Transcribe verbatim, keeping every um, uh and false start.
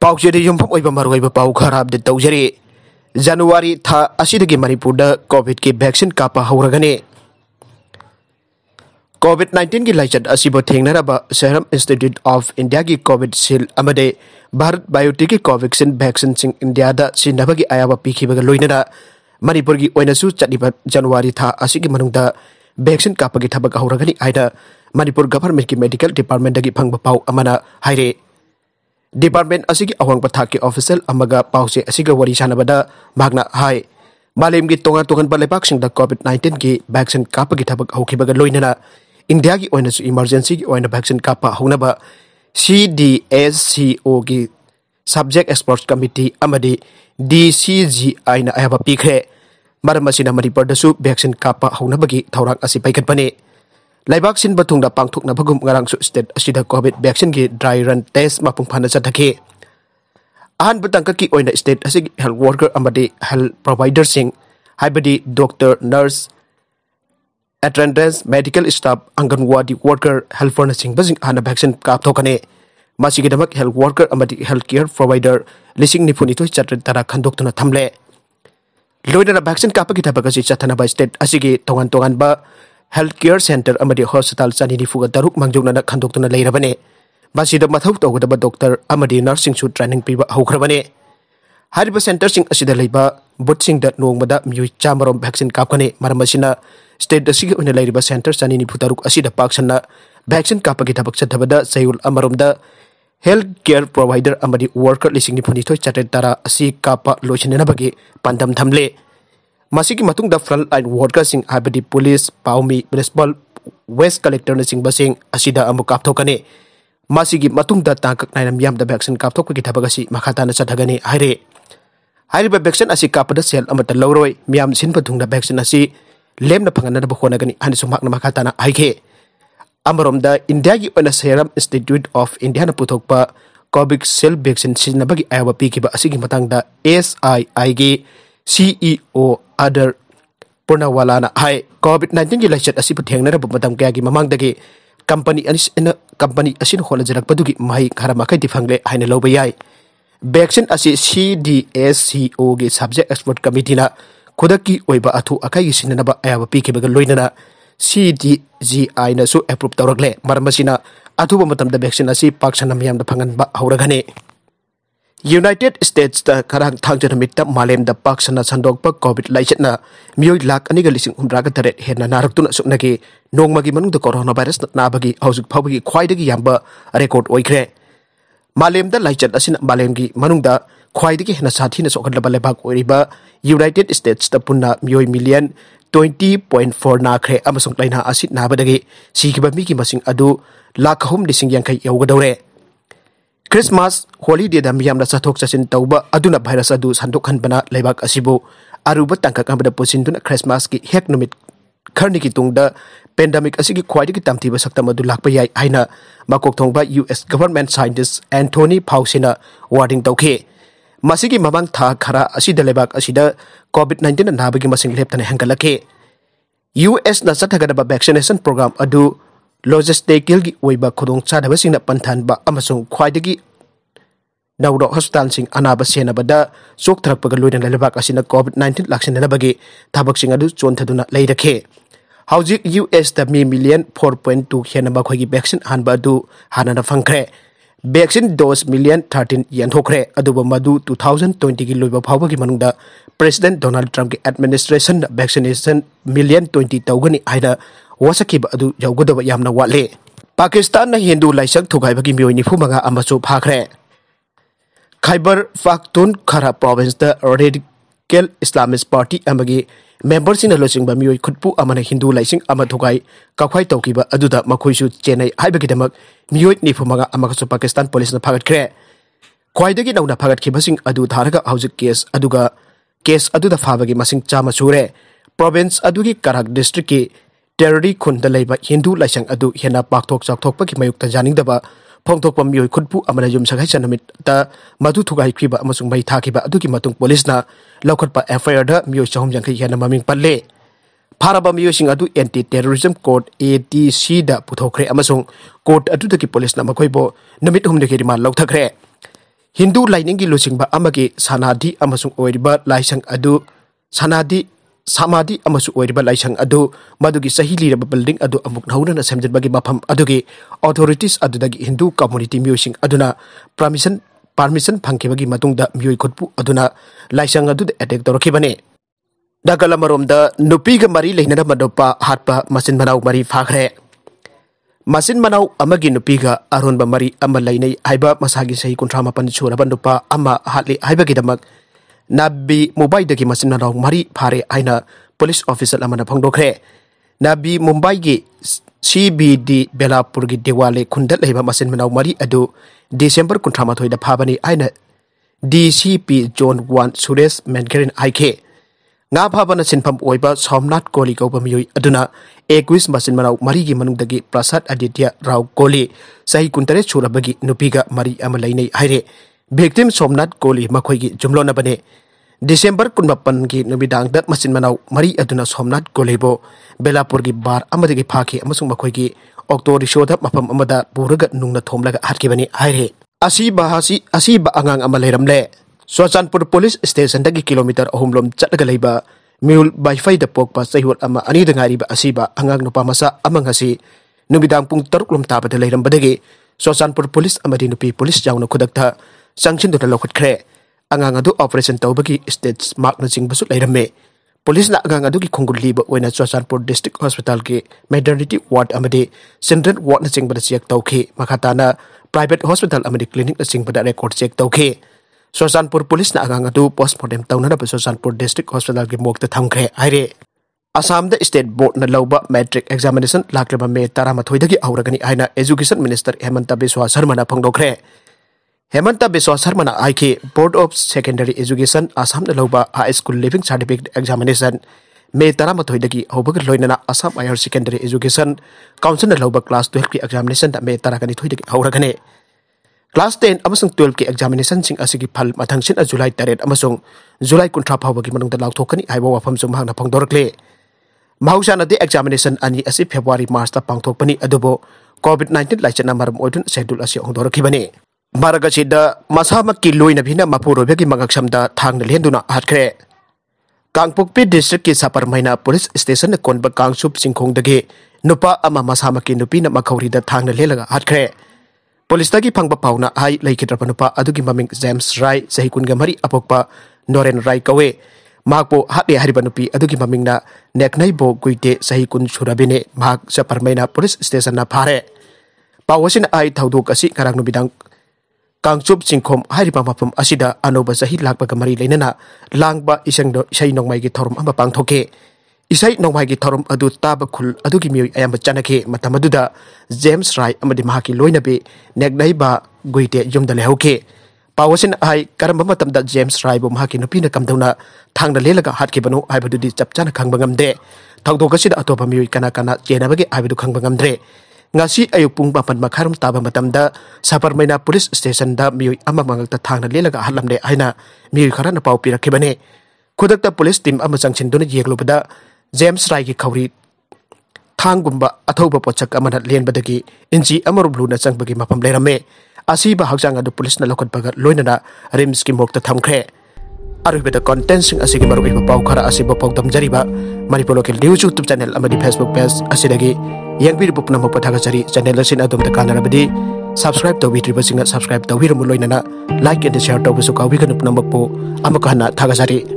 पाउचेद युमफम ओइबा मरुइबा पाउ खराब दे तौजरी जनवरी था असिदगी मणिपुर दा कोविड की वैक्सीन कापा हौरगने कोविड नाइन्टीन की लाइचत असिबो थेंगनाराबा सेरम इंस्टीट्यूट ऑफ इंडिया की कोविड सील अमदे भारत बायोटेक की कोवैक्सीन वैक्सीन सिंग इंडिया दा सिनबगी आयाबा पीखिबगा लोइनरा मणिपुर की ओइनसु चटिबा जनवरी था असिगी मनुंगदा वैक्सीन कापगी थबक हौरगनी आइदा मणिपुर गवर्नमेंट की मेडिकल डिपार्टमेंट दगी फंगबा पाउ अमना हाइरे डिपार्टमेंट असिगी अवांगबा थाकी ऑफिशियल अमगा पाउसे असिगा वरी सानबदा मागना हाय मालेम की तोंगा तोंगन बलेपाक सिंगदा कोविड नाइन्टीन की वैक्सीन कापगी थबक हौखिबगा लोइनरा इंडिया की ओइनसु इमरजेंसी की ओइना वैक्सीन कापा हौनबा C D S C O की सब्जेक्ट एक्सपर्ट्स कमिटी अमदी डी सी जी आई ना आयाबा पीखरे मरम असिना मणिपुर दसु वैक्सीन कापा हौनबगी थौराक असि पाइखटपने लाइबाक सिन बथुंगदा पांगथुकना भगुम ngarangsu स्टेट असिदा कोविड वैक्सीन की ड्राई रन टेस्ट मपुंग फाना चथखे अहन बतंक की ओइना स्टेट असि हेल्थ वर्कर अमदी हेल्थ प्रोवाइडर सिंग हाइबदी doctor nurse attendance medical staff anganwadi worker helper सिंग बजिंग आना वैक्सीन कापथोकने मासिगिदमक हेल्थ वर्कर अमदी हेल्थ केयर प्रोवाइडर लिसिंग निफुनिथोय चत्र तरा खंदोक्तुना थमले लोइदना वैक्सीन कापगी थबकसि चथनबा स्टेट असिगी तोंगन तोंगनबा हेल्थ केयर सेंटर अमदी हॉस्पिटल चनी निफुगा तरुक मंगजोगना खंदोक्तुना लेरबने मासिदा मथौ तौगदबा डॉक्टर अमदी नर्सिंग सु ट्रेनिंग पीबा हौखरबने हारिबा सेंटर सिंग असिदा लेबा बुथ सिंग द नोंगबदा म्युइ चामरोम वैक्सीन कापकने मरमसिना स्टेट असिगी ओइना लेरिबा सेंटर चनी निफु तरुक असिदा पाक्सना वैक्सीन कापगी थबक चथबदा सयुल अमरोमदा हेल्थ केयर प्रोवाइडर अमदी वर्कर लिसिंग निफुनिथोय चटे तरा असि कापा लोचनेनबगी पंदम थमले मासिगी मतुंगदा फ्रंट लाइन वर्कर सिंग हाइबदी पुलिस पाउमी म्युनिसिपल वेस्ट कलेक्टर सिंग बसिंग असिदा अमु कापथोकने मासिगी मतुंगदा ताकक नाइना मियामदा वैक्सीन कापथोकगी थबगसि मखाताना चथगने हाइरे हाइरिबा वैक्सीन असि कापदा सेल अमता लौरोय मियाम सिनबा थुंगदा वैक्सीन असि लेमना फंगनबा होनगनी हानिसु माकना मखाताना हाइखे अमरोमदा इंडिया की ओना सेरम इंस्टीट्यूट ऑफ इंडिया ना पुथोकपा कोविड सेल वैक्सीन सिनबगी आयाबा पीखिबा असिगी मतंगदा एस आई आई की सीईओ अदर पूर्णवालाना हाई कोविड नाइन्टीन की लाइचत असिबु थेंगनरबा मतम कयागी ममांगदगी कंपनी अनिस कंपनी असिन होलजरकपदुगी मही खरा मखैति फंगले हाइना लौबा याय वैक्सीन असि सी डी एस सी ओ की सब्जेक्ट एक्सपर्ट कमिटी ना खुदकी ओइबा अथु अखैगी सिननबा आयाबा पीखिबगा लोइनना सी डी जी आई ना सु एप्रूव तौरकले मरमसिना अथुबा मतमदा वैक्सीन असि पाक्सना मियामदा फंगनबा हौरगने यूनाइटेड स्टेट्स दा खरांग थांजन मित्ता मालेम दा पाक्सना संदोकपा कोविड लाइचतना मियोय लाख अनिगा लिसिंग हुमरागा तरेट हेना नारक्तुना सुकनगे नोंगमागी मनुंगदा कोरोना वायरस नाबगी हौजुक फावगी ख्वाइदगी याम्बा रेकॉर्ड ओइख्रे मालेम दा लाइचत असिना मालेमगी मनुंगदा ख्वाइदगी हेना साथीना सोखदलबा लेबाक ओइरिबा यूनाइटेड स्टेट्स दा पुन्ना मियोय मिलियन ट्वेंटी पॉइंट फोर नाख्रे अमसुंग लाइना असि नाबदगी सिगिबा मिगी मसिंग अदु लाख हम लिसिंग यांखै यौगदौरे क्रिसमस हॉलीडे दा मियामना चथोक चसिन तौबा अदुना भाइरस अदु संदोखनबना लेबाक असिबो अरुबा तंकक अमदा पुसिनदुना क्रिसमस की हेक नुमित खरनी की तुंगदा पेंडेमिक असिगी ख्वाइदगी तमथिबा सक्तम अदु लाकपा याय हाइना मकोक थोंगबा यूएस गवर्नमेंट साइंटिस्ट एंथोनी फाउसिना वार्निंग तौखे मासिगी ममांग था खरा असिदा लेबाक असिदा कोविड नाइन्टीन नाबगी मसिंग लेपतने हंगलके यूएस ना चथगदबा वैक्सीनेशन प्रोग्राम अदु लॉजिस्टिकल की ओइबा खुदोंग चादबसिंगना पंथानबा अमसुंग ख्वाइदगी नौरो हॉस्पिटल सिंग अनाबा सेनबदा चोकथरकपगा लोइना लेबाक असिना कोविड नाइन्टीन लाक्सिनबगी थाबकसिंग अदु चोनथदुना लेरखे हौजिक यूएस दा मी मिलियन फोर पॉइंट टू हेनबा खोगी वैक्सीन हानबा अदु हानाना फंखरे वैक्सीन डोज मिलियन थर्टीन यंथोखरे अदुबा मदु टू थाउजेंड ट्वेंटी की लोइबा फावबगी मनुंगदा प्रेसिडेंट डोनाल्ड ट्रम्प की एडमिनिस्ट्रेशन वैक्सीनेशन मिलियन ट्वेंटी तौगनी हाइना वासकीबा अदु यौगदबा यामना वाले पाकिस्तान ना हिंदू लाइसक थुगाइबगी मियोय निफु मंगा अमसु फाखरे खैबर पख्तूनख्वा प्रोविंस दा रेडिकल इस्लामिस्ट पार्टी अमगी मेंबर सिंह लोचिंगबा मियोय खुदपु अमना हिंदू लाइसिंग अमा थुगाई कख्वाई तौकीबा अदुदा मखोइसु चेन्नई हाइबगीदमक मियोय निफु मंगा अमगसु पाकिस्तान पुलिस ना फागतख्रे ख्वाइदगी नौना फागतखिबसिंग अदु धारगा हौजिक केस अदुगा केस अदुदा फाबगी मसिंग चामा सुरे प्रोविंस अदुगी कराक डिस्ट्रिक्ट की टेररी खुंदा लेबा हिंदू लाइसंग अदु हेना पाक्थोक चाक्थोकपगी मयुक्ता जानिंगदबा फोंथोकपा मियोय खुदपु अमना युम सगाई चनमित मधु थुगाइखिबा अमसुंग मई थाखिबा अदुगी मतुंग पुलिसना लौखटपा एफआईआर दा मियोय चहुम यांखै हेना ममिंग पल्ले फारबा मियोयसिंग अदु एंटी टेररिज्म कोड एटीसी दा पुथोखरे अमसुंग कोड अदुदगी पुलिसना मखोइबो नमित हुमदगी रिमांड लौथखरे Hindu Lainingi Lusingba Amagi Sanadi Amasung Oiriba Laisang Adu Sanadi Samadi Amasu Oiriba Laisang Adu Madugi Sahili building Adu Amuk Nauna Samjad Bagi Mapam Adugi authorities Adudagi Hindu community musing Aduna permission permission Pankibagi Matunda Mui Kutpu Aduna Laisang Adu attack Dorokibane Dagalamarom Nupi Mari Leinrmbagi Nupa Hatpa Masin Manau Mari Fakre Masin Manau Amagi Nupiga Aronba Mari Amalainai Haiba Masagi Sahi Kuntrama Panchura Nupa Ama Hatli Haibagidamak Nabi Mumbai dagi Masin Manau Mari Pare Aina Police Officer Amana Thengnakhre Nabi Mumbai gi C B D Belapur gi Dewale Kundat Leiba Masin Manau Mari Adu December Kuntrama Thoida Phabani Aina D C P John one Suresh Menkarin Aike Nga Phabana Sinpam Oiba Somnath Koli Kauba Miyoi Aduna Equis Masin Manau Mari gi Manungdagi Prasad Aditya Rao Koli Sahi Kuntare Surabagi Nupiga Mari Amalainai Haire Victim Somnath Koli Makhoi gi Yumlonnaba ne December kunmapan gi Numidang dat Masin Manau Mari Aduna Somnath Koli bo Belapur gi bar amadagi phaki amasung makhoi gi Octo Rishoda Mapam Amada Puraga Nungna thomlaga Hatkibani Haire Asiba Hasi Asiba Angang Amalairamle Swachanpur Police Station dagi kilometer ahumlom chatlaga leiba Mule by Fai the Pokpa Sayhut Ama Ani da ngariba asiba Angang Nupamacha amang hasi Numidang Pung Taruklum Tapa de Leinrmbagi Swachanpur Police Amadi Nupi Police Jauna Kudakta Sanction to the Hatkhre Angang adu Operation Stitch Mark Leiba Police na Angang adu ki Louba when Swachanpur District Hospital ki Maternity Ward Amadi Central Ward na Chennba check tauke Makhatana Private Hospital Amadi Clinic na Chennba record check tauke Swachanpur Police na Angang adu postmortem Thangna na Swachanpur District Hospital ki mok ta Thangnakhre Haire Assam the State Board na Louba Matric Examination Lakh May Taramathoy dagi Houragani Aina Education Minister Hemanta Biswa Sarma na Thengnakhre Hemanta Biswa Sarma na Aike Board of Secondary Education Assam na Louba High School Living Certificate Examination May Taramathoy dagi Houragani Loiredana Assam Higher Secondary Education Council na Louba Class twelve ki examination na May Taragani thoy dagi Houragani Class ten amasung twelve ki examination sing asigi phal mathangsin a July third amasung July kuntra phawagi manungda lauthokani aiba wafam sum hangna phangdorakle Mahusana de examination ani asi February March ta pangthokpani adubo COVID nineteen laichan maram oidun schedule asi hongdorakibani Maragachida Masamakki Loinabina Mapuroiba gi Mangaksamda Thangna Lenduna Hatkhre Kangpokpi District ki Saparmaina Police Station na Konba Kangsup Singkhongdagi Nupa ama Masamakki Nupi na Makhaurida Thangna Lelaga Hatkhre Police dagi phangba pauna hai laikitrapa nupa adugi maming James Rai sahi kunga mari apokpa Noren Rai kawe Makpo hati hariba nupi adugi maming na neknai bo guite sahi kun surabine mak Saparmaina Police Station na phare Pawasin ai thaudok asi ngarang nubidang Kangsup Singkhom hariba mapam asida anouba sahi lakpa kamari leinana langba isangdo isai nongmai gi thorum amba pangthoke Isai nongmai gi thorum adu taba khul adugi mioi ayamba chanakhe matamaduda James Rai amadi mahaki loinabe negnai ba guite yumda lehauke Pawasin ai karamba matamda James Rai bo mahaki nupina kamdauna thangna lelaga hatkibanu aibadudi chapchana khangba ngamde thangdokasida atopa mioi kana kana chenabagi aibadu khangba ngamdre ngasi ayuk pung papan makharum taba matamda Saparmaina Police Station da mioi ama mangakta thangna lelaga halamde aina mioi kharana pau pirakhibane khudakta police team ama changchinduna yeglubada James Rai ki Khauri Thangumba Athoba Pochak Amana Leinbadagi Inji Amarum Luna Changbagi Mapam Leirame Asiba Haksang adu police na lokatbaga Loiredana Rims ki mok ta Thengnakhre Arubeda contents sing asigi marugi pau khara asiba pawdam jariba Manipur local news YouTube channel amadi Facebook page asidagi yangbi rupna mo pathaga jari channel asin adum ta kanarabadi subscribe to vidri basinga subscribe to wirum Loiredana like and share to busu kawi kanupna mokpo amakana thaga jari